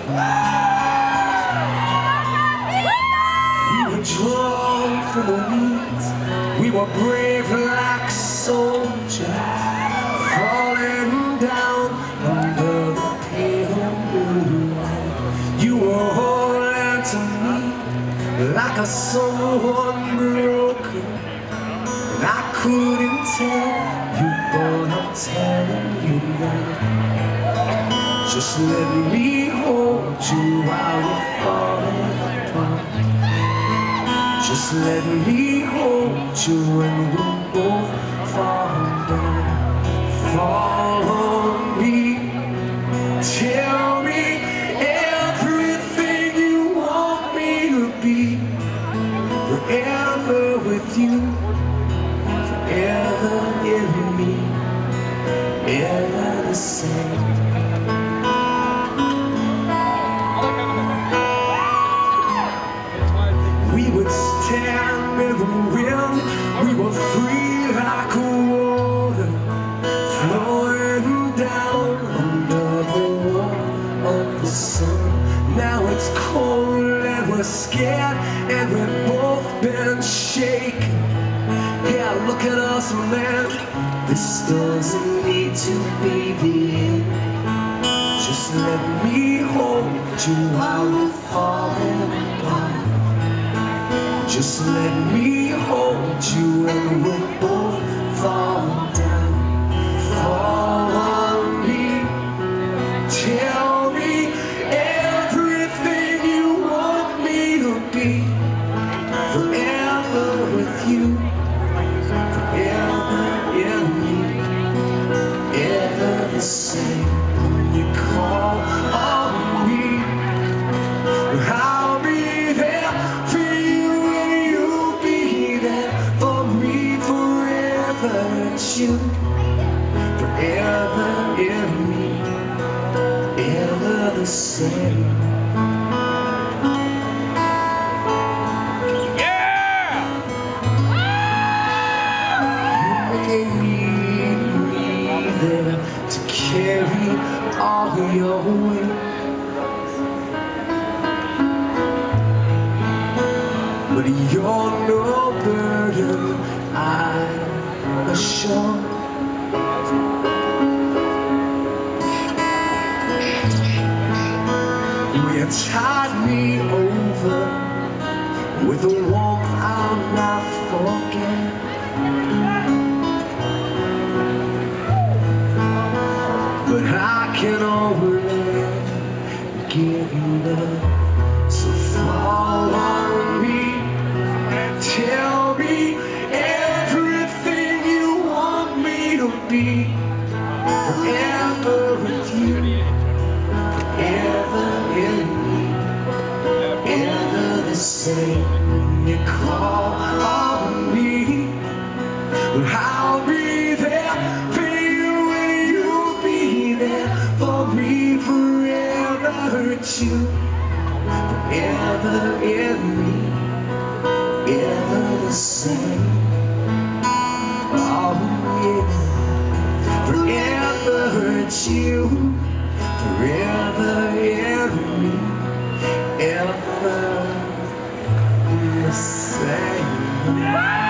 We were drawn from the weeds. We were brave like soldiers, falling down under the pale moonlight. You were holding to me like a someone broken, and I couldn't tell you, but I'm telling you now. Just let me hold you while you're falling apart. Just let me hold you when we both fall down. Fall on me. Tell me everything you want me to be. Forever with you, forever in me, ever the same. We would stand in the wind. We were free like water, flowing down under the wall of the sun. Now it's cold and we're scared, and we've both been shaken. Yeah, look at us, man. This doesn't need to be the end. Just let me hold you while we're falling apart. Just let me hold you and we'll both fall down. Fall on me. Tell me everything you want me to be. Forever with you, forever in me, ever the same. When you call on me, I'll be there for you, and you'll be there for me forever. It's you, forever in me, ever the same. To carry all your weight, but you're no burden, I'm sure. You tied me over with a warmth I'll not forget. But I can only give you love, so fall on me. Tell me everything you want me to be. Forever with you, forever in me, ever the same. When you call on me, I'll be there for you, and you'll be there for me forever. It's you, forever in me, ever the same. Oh yeah, forever it's you, forever in me, ever the same.